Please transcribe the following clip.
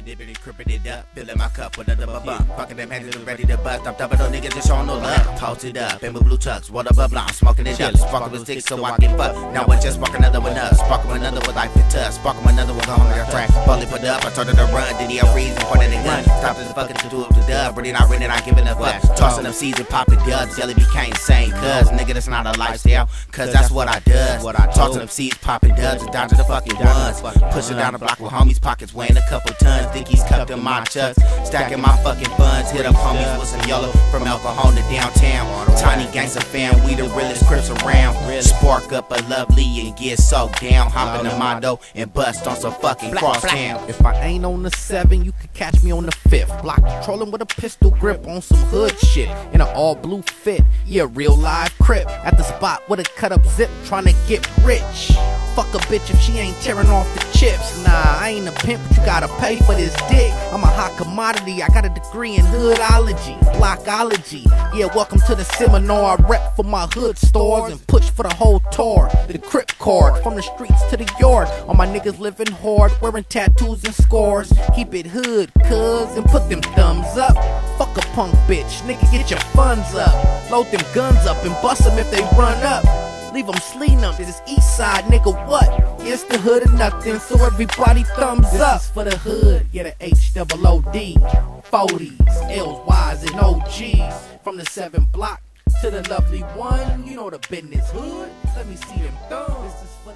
dipping and crippin' it up, filling my cup with another bump. Fucking them hands ready to bust. I'm dumping on niggas just showing no love. Toss it up, in my blue chucks, water bubble, I'm smoking it up. Sparkle with sticks so I can fuck. Now I just spark another one up. Sparkle another with life and touch. Sparkle another one on the track. Bully put up, I told her to run. Did he a reason pointing the gun? Stop this fucking to do it to dub. Really not renting, not giving a fuck. Tossing them seeds and popping dubs. Jelly became insane. Cuz nigga, that's not a lifestyle. Cuz that's what I does. Tossing them seeds, popping dubs, and down to the fucking ones. Pushing down the block with homies, pockets weighing a couple tons. Think he's cupped in my chucks. Stacking my fucking funds. Hit up homies with some yellow from El Cajon to downtown. Tiny gangsta fam, we the realest crips around. Spark up a lovely and get so down. Hop in the Mondo and bust on some fucking crosstown. If I ain't on the 7, you can catch me on the 5th. Block controlling with a pistol grip on some hood shit. In an all blue fit, yeah, real live crip. At the spot with a cut up zip, trying to get rich. Fuck a bitch if she ain't tearing off the chips. Nah, I ain't a pimp, but you gotta pay for this dick. I'm a hot commodity, I got a degree in hoodology, blockology. Yeah, welcome to the seminar. I rep for my hood stores and push for the whole tour. The Crip card, from the streets to the yard. All my niggas living hard, wearing tattoos and scores. Keep it hood, cuz, and put them thumbs up. Fuck a punk bitch, nigga, get your funds up. Load them guns up and bust them if they run up. Leave them sleeing them, this is east side, nigga, what? It's the hood or nothing, so everybody thumbs up. This is for the hood, yeah, the H-O-O-D 40s, L's, Y's, and OGs. From the 7 block to the lovely one, you know the business hood. Let me see them thumbs.